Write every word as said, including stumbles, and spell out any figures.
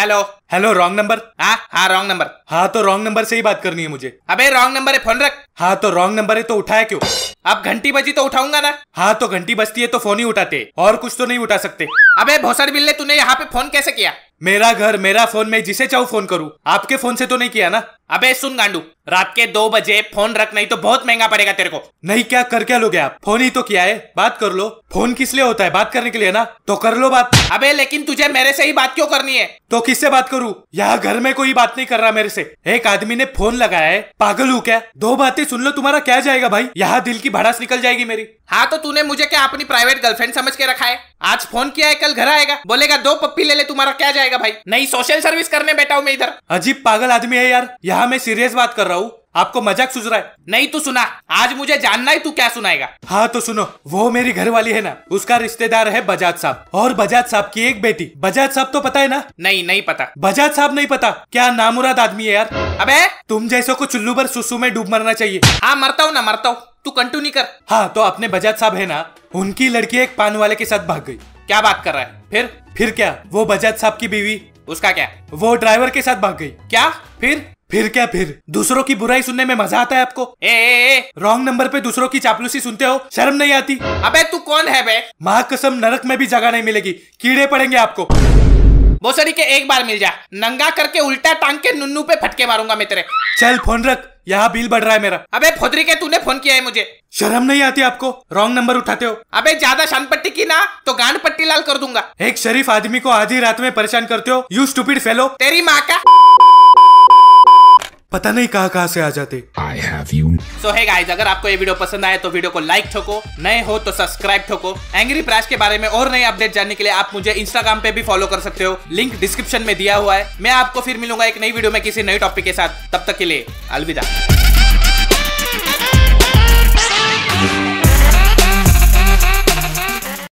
Hello hello wrong number. हाँ हाँ wrong number. हाँ तो रॉन्ग नंबर से ही बात करनी है मुझे। अबे रॉन्ग नंबर है, फोन रख। हाँ तो रॉन्ग नंबर है तो उठाया क्यों? अब घंटी बजी तो उठाऊंगा ना। हाँ तो घंटी बजती है तो फोन ही उठाते, और कुछ तो नहीं उठा सकते। अबे भोसड़ बिल्ले, तूने यहाँ पे फोन कैसे किया? मेरा घर मेरा फोन, मैं जिसे चाहूँ फोन करूँ। आपके फोन से तो नहीं किया ना? अबे सुन गांडू, रात के दो बजे फोन रख, नहीं तो बहुत महंगा पड़ेगा तेरे को। नहीं क्या कर क्या लोगे आप? फोन ही तो किया है, बात कर लो। फोन किस लिए होता है? बात करने के लिए ना, तो कर लो बात। अबे लेकिन तुझे मेरे से ही बात क्यों करनी है? तो किससे बात करूं? यहाँ घर में कोई बात नहीं कर रहा मेरे से। एक आदमी ने फोन लगाया है, पागल हूँ क्या? दो बातें सुन लो, तुम्हारा क्या जाएगा भाई? यहाँ दिल की भड़ास निकल जाएगी मेरी। हाँ तो तूने मुझे क्या अपनी प्राइवेट गर्लफ्रेंड समझ के रखा है? आज फोन किया है, कल घर आएगा, बोलेगा दो पप्पी ले ले, तुम्हारा क्या जाएगा भाई? नहीं सोशल सर्विस करने बैठा हूँ मैं इधर। अजीब पागल आदमी है यार। यहाँ मैं सीरियस बात कर रहा हूँ, आपको मजाक सूझ रहा है? नहीं तू सुना, आज मुझे जानना है तू क्या सुनाएगा। हाँ तो सुनो, वो मेरी घरवाली है ना, उसका रिश्तेदार है बजाज साहब, और बजाज साहब की एक बेटी। बजाज साहब तो पता है ना? नहीं नहीं पता। बजाज साहब नहीं पता? क्या नामुराद आदमी है यार। अबे तुम जैसो को चुल्लू भर सुसु में डूब मरना चाहिए। हाँ मरता हूँ ना मरता हूँ, तू कंटिन्यू कर। हाँ तो अपने बजाज साहब है ना, उनकी लड़की एक पान वाले के साथ भाग गई। क्या बात कर रहा है? फिर फिर क्या, वो बजाज साहब की बीवी, उसका क्या? वो ड्राइवर के साथ भाग गई। क्या फिर? फिर क्या फिर? दूसरों की बुराई सुनने में मजा आता है आपको? ए, ए, ए। रॉन्ग नंबर पे दूसरों की चापलूसी सुनते हो, शर्म नहीं आती? अबे तू कौन है बे? माँ कसम, नरक में भी जगह नहीं मिलेगी, कीड़े पड़ेंगे आपको। बोसड़ी के एक बार मिल जा, नंगा करके उल्टा टांग के नुन्नू पे फटके मारूंगा मैं तेरे। चल फोन रख, यहाँ बिल बढ़ रहा है मेरा। अबे फोदरी के, तूने फोन किया है मुझे, शर्म नहीं आती आपको? रॉन्ग नंबर उठाते हो। अबे ज्यादा शान पट्टी की ना तो गांड पट्टी लाल कर दूंगा। एक शरीफ आदमी को आधी रात में परेशान करते हो, यू स्टूपिड फेलो। तेरी माँ का पता नहीं कहाँ कहाँ से आ जाते। I have you. So hey guys, अगर आपको ये वीडियो पसंद आए तो वीडियो को लाइक ठोको, नए हो तो सब्सक्राइब ठोको। एंग्री प्रैश के बारे में और नए अपडेट जानने के लिए आप मुझे इंस्टाग्राम पे भी फॉलो कर सकते हो, लिंक डिस्क्रिप्शन में दिया हुआ है। मैं आपको फिर मिलूंगा एक नई वीडियो में किसी नई टॉपिक के साथ, तब तक के लिए अलविदा।